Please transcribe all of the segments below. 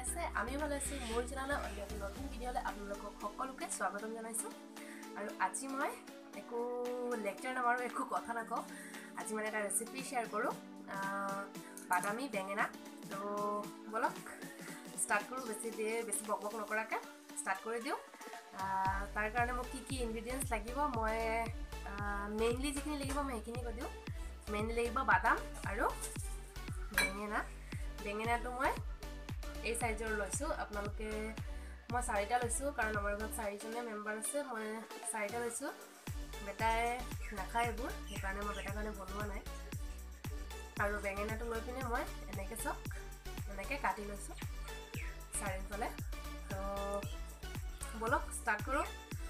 আছে আমি ভালে আছো মোৰ চেনেলৰ অন্য নতুন ভিডিঅ'লে আপোনালোকক সকলোকে স্বাগতম জনাইছো আৰু আজি মই একো লেকচাৰ নামাৰো একো কথা নকওঁ আজি মানে এটা ৰেচিপি শেয়াৰ কৰো বাদামী বেঙেনা তো বলক স্টাৰ্ট কৰো বেছি বকবক নকৰাকে স্টাৰ্ট কৰি দিও তাৰ কাৰণে মোক কি ইনগ্ৰেডিয়েন্টছ লাগিব মই মেইনলি যিখিনি লাগিব মই সেইখিনি কৈ দিও মেইনলি লাগিব বাদাম আৰু বেঙেনাটো মই এই সাইজৰ লৈছো আপোনালোকে মই 4টা লৈছো কাৰণ আমাৰ ঘৰত 4জনে মেম্বাৰ আছে মই 4টা লৈছো বেটাই নাখায় এইবোৰ সেইকাৰণে মই বেটাৰ কাৰণে বনোৱা নাই আৰু বেঙেনাটো লৈ পিনে মই এনেকে কাটি লৈছো চাৰিফালে তো বলক স্টাৰ্ট কৰো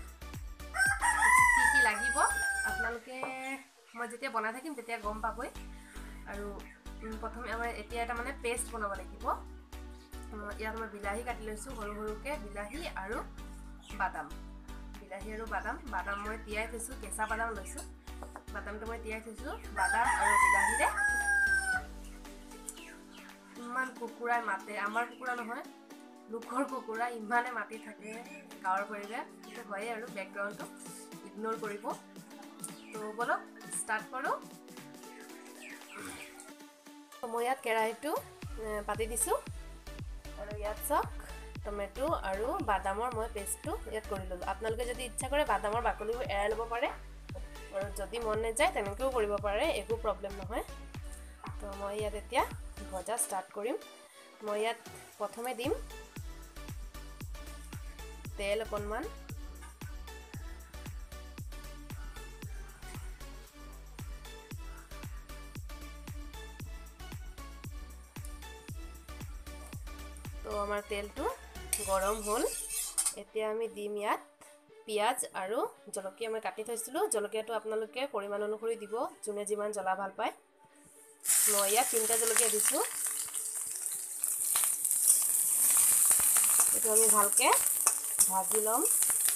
কি লাগিব আপোনালোকে মই যেতিয়া বনাই থাকিম তেতিয়া গম পাবই আৰু প্ৰথমে আমাৰ এতিয়া এটা মানে পেষ্ট বনাব লাগিব ইয়াত মই বিলাহী কাটি লৈছো সৰু সৰুকে বিলাহী আৰু বাদাম মই তিয়াই থৈছো কেঁচা বাদাম লৈছো বাদামটো মই তিয়াই থৈছো বাদাম আৰু বিলাহীৰে ইমান কুকুৰাই মাতে আমাৰ কুকুৰা নহয় লোকৰ কুকুৰা ইমানে মাতি থাকে গাঁৱৰ পৰিৱেশ এটা হয় আৰু ব্যাকগ্ৰাউণ্ডটো ইগনোৰ কৰিব তো বলক স্টাৰ্ট কৰো মই ইয়াত কেৰাহীটো পাতি দিছো আৰু ইয়াত চাওক টমেটো আৰু বাদামৰ মই পেষ্টটো ইয়াত কৰি ললো আপোনালোকে যদি ইচ্ছা কৰে বাদামৰ বাকলিবোৰ এৰাই ল'ব পাৰে আৰু যদি মন নাযায় তেনেকৈও কৰিব পাৰে একো প্ৰবলেম নহয় তো মই ইয়াত এতিয়া ভজা স্টাৰ্ট কৰিম মই ইয়াত প্ৰথমে দিম তেল অকণমান তো আমাৰ তেলটো গৰম হ'ল এতিয়া আমি দিম ইয়াত পিয়াজ আৰু জলকীয়া মই কাটি থৈছিলো জলকীয়াটো আপোনালোকে পৰিমাণ অনুসৰি দিব যোনে যিমান জ্বলা ভাল পায় মই ইয়াত 3টা জলকীয়া দিছো এইটো আমি ভালকে ভাজি লম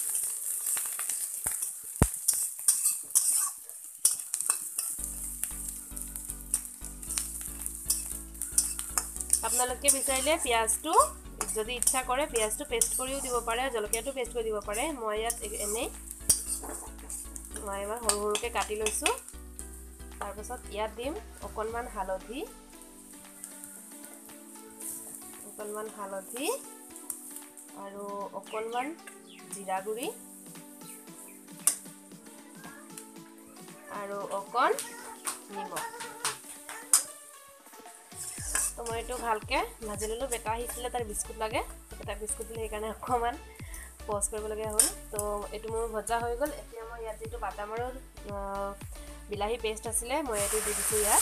আপোনালোকে বিচাৰিলে পিয়াজটো যদি ইচ্ছা কৰে পিয়াজটো পেষ্ট কৰিও দিব পাৰে জলকীয়াটো পেষ্ট কৰি দিব পাৰে মই ইয়াত এনেই মই এবাৰ সৰু সৰুকে কাটি লৈছো তাৰ পাছত ইয়াত দিম অকণমান হালধি আৰু অকণমান জিৰা গুৰি আৰু অকণ নিমখ তো মই এইটো ভালকে ভাজি ললো বেটা আহিছিলে তাৰ বিস্কুট লাগে এটা বিস্কুট দিলে সেইকাৰণে অকণমান পজ কৰিবলগীয়া হ'ল তো এইটো মোৰ ভজা হৈ গ'ল এতিয়া মই ইয়াত যিটো বাদাম আৰু বিলাহী পেষ্ট আছিলে মই এইটো দি দিছোঁ ইয়াত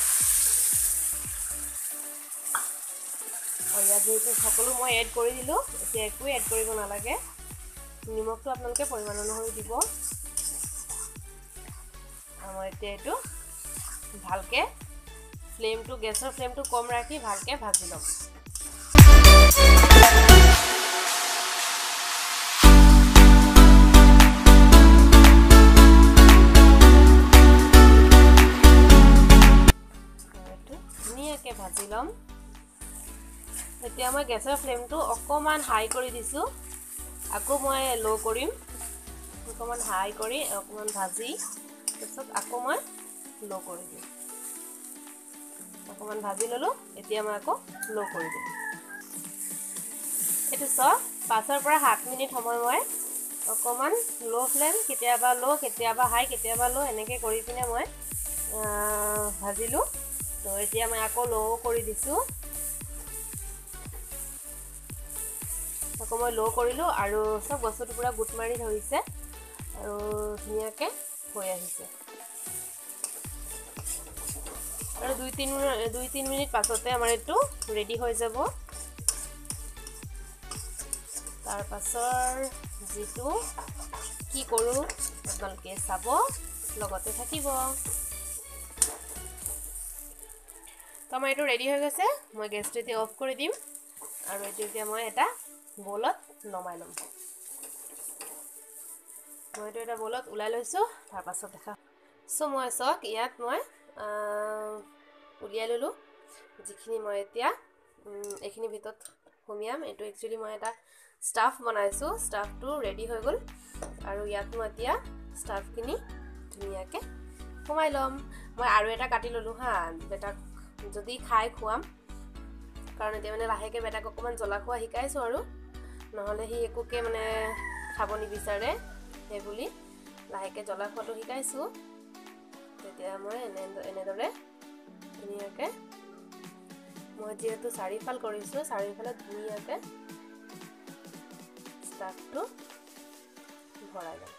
আৰু ইয়াত যিহেতু সকলো মই এড কৰি দিলোঁ এতিয়া একো এড কৰিব নালাগে নিমখটো আপোনালোকে পৰিমাণ অনুসৰি দিব আৰু মই এতিয়া এইটো ভালকে গেছৰ ফ্লেমটো কম ৰাখি ভালকে ভাজি লম ধুনীয়াকে ভাজি লম এতিয়া মই গেছৰ ফ্লেমটো অকমান হাই কৰি দিছো আকৌ মই লো কৰিম অকমান হাই কৰি অকমান ভাজি তাৰপিছত আকৌ মই লো কৰি দিম অকমান ভাজি ললো এতিয়া মই আকৌ লো কৰি দিম এটো 5 পৰা 7 মিনিট সময় মই অকমান লো ফ্লেম কেতিয়াবা লো কেতিয়াবা হাই কেতিয়াবা লো এনেকৈ কৰি পিনে মই ভাজিলো তো এতিয়া মই আকৌ লো কৰি দিছো আকৌ মই লো কৰিলো আৰু সব বস্তুটো পুৰা গুট মাৰি ধৰিছে আৰু ধুনীয়াকে হৈ আহিছে আৰু 2-3 মিনিট পাছতে আমাৰ এটো ৰেডি হৈ যাব তাৰ পাছৰ যেটো কি কৰো আপোনালোকে চাব লগতে থাকিব তো আমাৰ এটো ৰেডি হৈ গৈছে মই গেছটো এতিয়া অফ কৰি দিম আৰু এটো এতিয়া মই এটা বলত নমাই লম মই এটো এটা বলত উলাই লৈছো তাৰ পাছত দেখা সো মই সক ইয়াত মই উলিয়াই ললো যিখিনি মই এতিয়া এইখিনি ভিতৰত সুমিয়াম এইটো একচুয়ালি মই এটা স্টাফ বনাইছো স্টাফটো ৰেডি হৈ গল আৰু ইয়াত মই এতিয়া স্টাফখিনি ধুনিয়াকে কমাই লম মই আৰু এটা কাটি ললো হা বেটাক যদি খাই খুৱাম কাৰণ এতিয়া মানে লাহেকে বেটাক অকমান জ্বলা খোৱা শিকাইছো আৰু নহলে হি একোকে মানে খাব নিবিচাৰে সেই বুলি লাহেকে জ্বলা খোৱাটো শিকাইছো তেতিয়া মই এনেদৰে ধুনিয়াকে মই যেহেতু চাৰিফাল কৰিছো চাৰিফালে ধুনিয়াকে স্টাফটো ভৰাই লম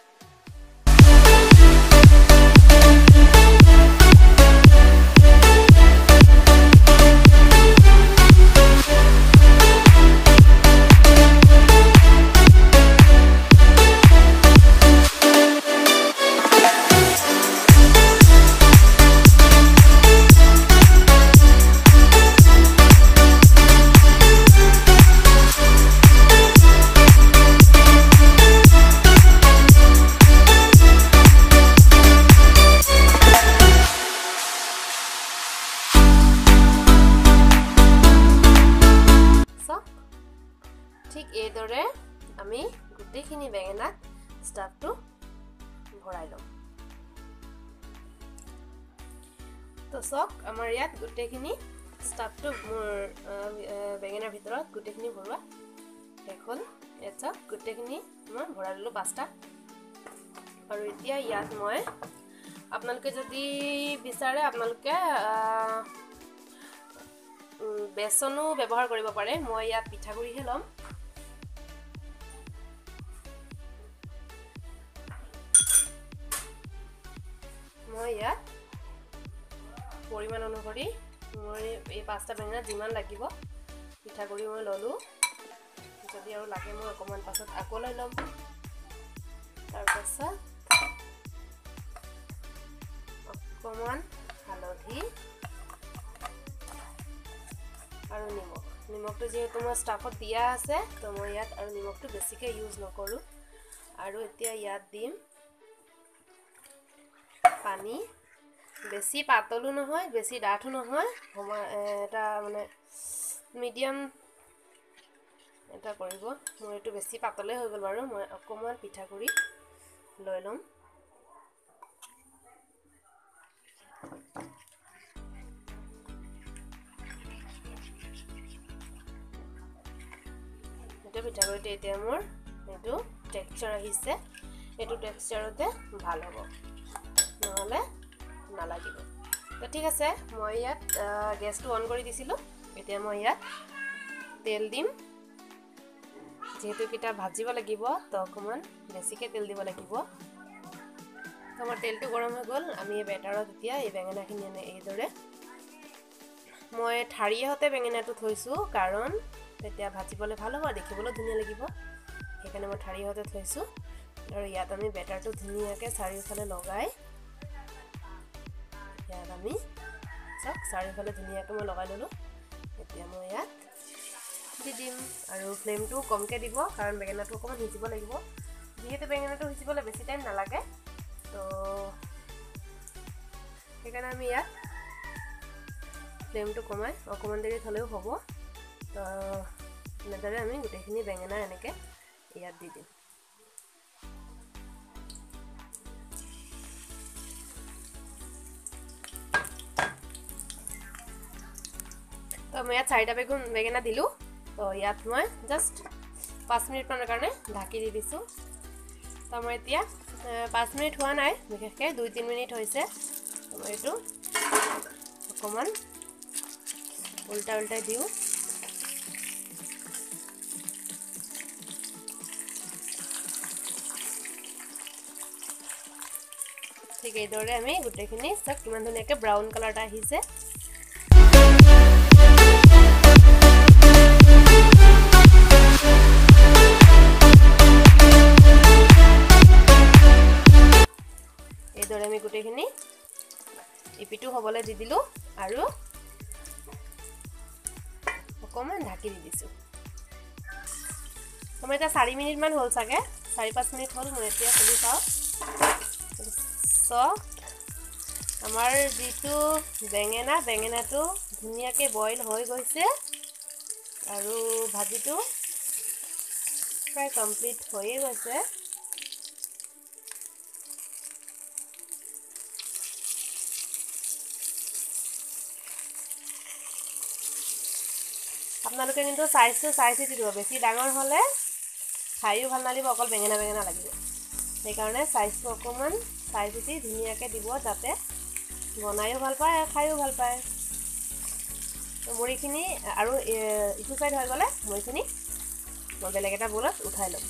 ঠিক এইদৰে আমি গুটেখিনি বেঙেনাত স্টাফটো ভৰাই লম তো সক আমাৰ ইয়াত গুটেখিনি স্টাফটো বেঙেনাৰ ভিতৰত গুটেখিনি ভৰোৱা এখন এটা গুটেখিনি মই ভৰাই ললো পাঁচটা আৰু এতিয়া ইয়াত মই আপোনালোকে যদি বিচাৰে আপোনালোকে বেসনো ব্যৱহাৰ কৰিব পাৰে মই ইয়াত পিঠাগুৰি হে লম মই ইয়াত পৰিমাণ অনুসৰি মই এই পাঁচটা বেঙেনা যিমান লাগিব পিঠাগুৰি মই ললো যদি আৰু লাগে মই অকমান পাছত আকৌ লৈ লম তাৰ পাছত অকমান হালধি আৰু নিমখটো যেহেতু মই স্টাফত দিয়া আছে তো মই ইয়াত আৰু নিমখটো বেছিকে ইউজ নকৰো আৰু এতিয়া ইয়াত দিম পানী বেছি পাতলো নহয় বেছি ডাঠো নহয় এটা মানে মিডিয়াম এটা কৰিব মই এটো বেছি পাতলে হৈ গল বাৰু মই অকমান পিঠাগুৰি লৈ লম এটা পিঠাগুৰিতে এতিয়া মোৰ এটো টেক্সচাৰ আহিছে এটো টেক্সচাৰতে ভাল হ'ব নহলে নালাগিব তো ঠিক আছে মই ইয়াত গ্যাসটো অন কৰি দিছিলো এতিয়া মই ইয়াত তেল দিম যেহেতু কিটা ভাজিব লাগিব তো অকমান বেছিকে তেল দিব লাগিব আমাৰ তেলটো গৰম হৈ গল আমি এই বেটাৰত এতিয়া এই বেঙেনাখিনি এইদৰে মই ঠাৰিহতে বেঙেনাটো থৈছো কাৰণ তেতিয়া ভাজিবলৈ ভাল হ'ব দেখিবলৈ ধুনীয়া লাগিব সেইকাৰণে মই ঠাৰিহতে থৈছো আৰু ইয়াত আমি বেটাৰটো ধুনীয়াকে চাৰিওফালে লগাই ইয়াত আমি সব চাৰিওফালে ধুনীয়াকৈ মই লগাই ললো এতিয়া মই ইয়াত দি দিম আৰু ফ্লেমটো কমকে দিব কাৰণ বেঙেনাটো অকমান সিজিব লাগিব যেহেতু বেঙেনাটো সিজিবলৈ বেছি টাইম নালাগে তো সেইকাৰণে আমি ইয়াত ফ্লেমটো কমাই অকমান দেৰি থলেও হ'ব তো এনেদৰে আমি গোটেইখিনি বেঙেনা এনেকে ইয়াত দি দিম তো মই ইয়াত 4টা বেঙেনা দিলো তো ইয়াত মই জাস্ট 5 মিনিট মানৰ কাৰণে ঢাকি দি দিছো তো মই এতিয়া 5 মিনিট হোৱা নাই বিশেষকৈ 2-3 মিনিট হৈছে মই এটো অকমান উল্টা দিও ঠিক এইদৰে আমি গুটেখিনি সব কিমান ধুনীয়াকৈ ব্ৰাউন কালাৰটা আহিছে এইদৰে আমি গুটেখিনি ইপিটো হবলৈ দি দিলো আৰু অকমান ঢাকি দি দিছো মই এটা 4 মিনিট মান হল চাগে 4-5 মিনিট হল মই এতিয়া খুলি চাও সো আমাৰ যেটো বেঙেনাটো ধুনীয়াকৈ বইল হৈ গৈছে আৰু ভাজিটো প্ৰায় কমপ্লিট হৈয়ে গৈছে। আপোনালোকে কিন্তু চাইজটো চাই চিতি দিব, বেছি ডাঙৰ হ'লে খায়ো ভাল নালাগিব, অকল বেঙেনা বেঙেনা লাগিব। সেইকাৰণে চাইজটো অকণমান চাই চিতি ধুনীয়াকৈ দিব, যাতে বনায়ো ভাল পায় আৰু খায়ো ভাল পায়। মুড়িখিনি আৰু ইটো চাইড হৈ গ'লে মুড়িখিনি মই বেলেগ এটা বলত উঠাই ল'ম।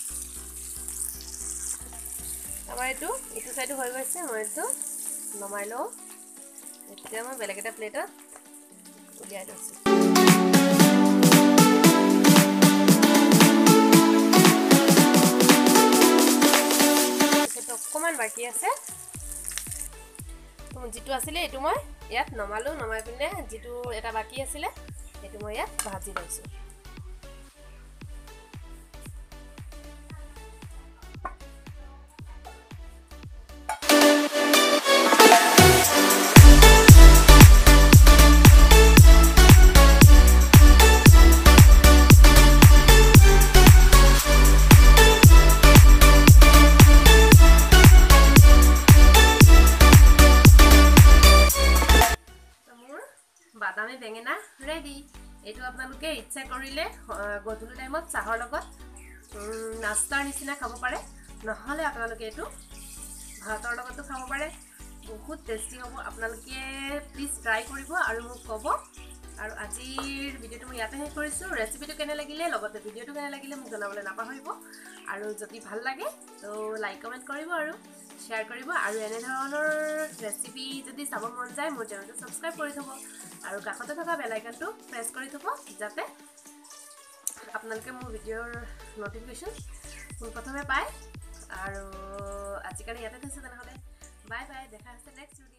আমাৰ ইটো চাইডো হৈ গৈছে, মই এইটো নমাই লওঁ। এতিয়া মই বেলেগ এটা প্লেটত উলিয়াই লৈছোঁ। অকণমান বাকী আছে, যিটো আছিলে এইটো মই ইয়াত নমালোঁ। নমাই পিনে যিটো এটা বাকী আছিলে সেইটো মই ইয়াত ভাজি লৈছোঁ। বাদামী বেঙেনা ৰেডি। এইটো আপোনালোকে ইচ্ছা কৰিলে গধূলি টাইমত চাহৰ লগত নাস্তাৰ নিচিনা খাব পাৰে, নহ'লে আপোনালোকে এইটো ভাতৰ লগতো খাব পাৰে। বহুত টেষ্টি হ'ব। আপোনালোকে প্লিজ ট্ৰাই কৰিব আৰু মোক ক'ব। আৰু আজিৰ ভিডিঅ'টো মই ইয়াতে শেষ কৰিছোঁ। ৰেচিপিটো কেনে লাগিলে, লগতে ভিডিঅ'টো কেনে লাগিলে মোক জনাবলৈ নাপাহৰিব। আৰু যদি ভাল লাগে তো লাইক কমেণ্ট কৰিব আৰু শ্বেয়াৰ কৰিব। আৰু এনেধৰণৰ ৰেচিপি যদি চাব মন যায় মোৰ চেনেলটো ছাবস্ক্ৰাইব কৰি থ'ব আৰু কাষতে থকা বেল আইকনটো প্ৰেছ কৰি থ'ব, যাতে আপোনালোকে মোৰ ভিডিঅ'ৰ ন'টিফিকেশ্যন পোনপ্ৰথমে পায়। আৰু আজিকালি ইয়াতে থৈছোঁ, তেনেহ'লে বাই বাই, দেখা হৈছে নেক্সট ভিডিঅ'।